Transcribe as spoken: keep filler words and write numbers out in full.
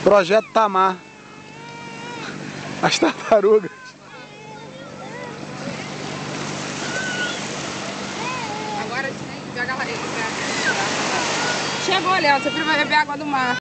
Projeto Tamar. As tartarugas. Agora joga lá. Chegou, Léo. Você vai beber água do mar.